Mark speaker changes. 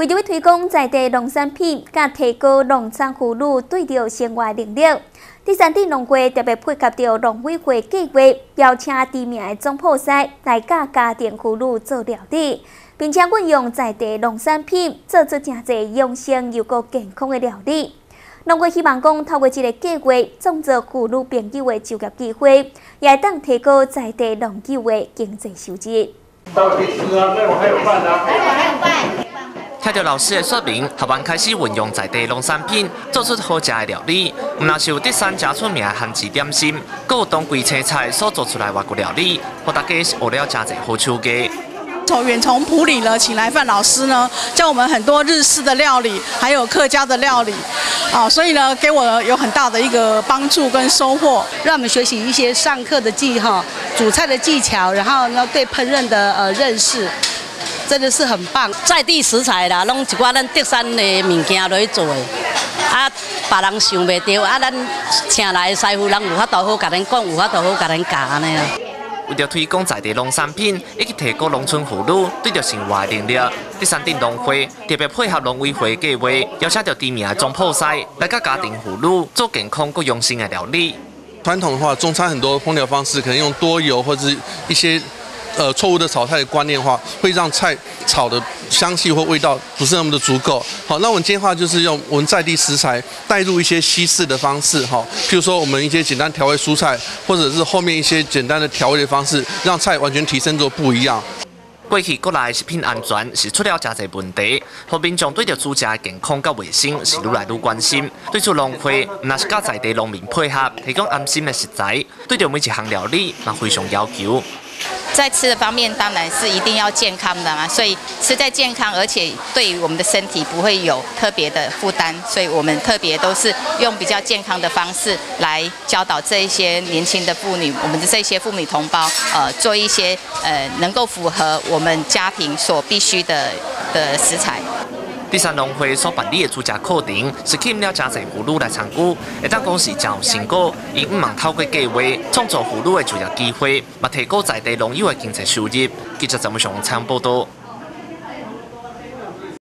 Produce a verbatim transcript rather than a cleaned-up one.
Speaker 1: 为着要推广在地农产品，甲提高农产妇女对着生活能力，第三地农会特别配合着农委会计划，邀请知名的总铺师来甲家庭妇女做料理，并且运用在地农产品，做出真侪养生又个健康的料理。农会希望讲，透过这个计划，创造妇女朋友的就业机会，也会当提高在地农友的经济收入。
Speaker 2: 到底吃啊，那我还有饭啊。还有饭。
Speaker 3: 听到老师的说明，学员开始运用在地农产品，做出好食的料理。唔但是有第三家出名的韩式点心，佮有当季青菜所做出来外国料理，互大家是学了真侪好手艺。
Speaker 4: 从远从埔里呢，请来范老师呢，教我们很多日式的料理，还有客家的料理，啊，所以呢，给我有很大的一个帮助跟收获，
Speaker 5: 让我们学习一些上课的技哈，煮菜的技巧，然后呢，对烹饪的呃认识。真的是很棒，在地食材啦，拢一寡咱德山的物件落去做的，啊，别人想袂到，啊，咱请来的师傅人有法度好甲咱讲，有法度好甲咱教安尼啊。
Speaker 3: 为了推广在地农产品，以及提高农村妇女对着生活的能力，第三地农会特别配合农委会计划，邀请到知名的总铺师来甲家庭妇女做健康佮养生的料理。
Speaker 6: 传统的话，中餐很多烹调方式可能用多油或者一些。呃，错误的炒菜的观念的话，会让菜炒的香气或味道不是那么的足够。好，那我们今天的话就是用我们在地食材带入一些西式的方式，哈，譬如说我们一些简单调味蔬菜，或者是后面一些简单的调味的方式，让菜完全提升做不一样。
Speaker 3: 过去国内食品安全是出了真侪问题，互民众对着煮食的健康甲卫生是愈来愈关心。对此农会毋但是甲在地农民配合，提供安心的食材，对着每一项料理嘛非常要求。
Speaker 7: 在吃的方面，当然是一定要健康的嘛，所以吃在健康，而且对于我们的身体不会有特别的负担，所以我们特别都是用比较健康的方式来教导这一些年轻的妇女，我们的这些妇女同胞，呃，做一些呃能够符合我们家庭所必须的的食材。
Speaker 3: 第三农会所办理的煮食课程，是吸引了真侪妇女来参与，会当讲是真有成果。因毋望透过计划创造妇女的就业机会，嘛提高在地农友的经济收入。记者陈文雄采访报道。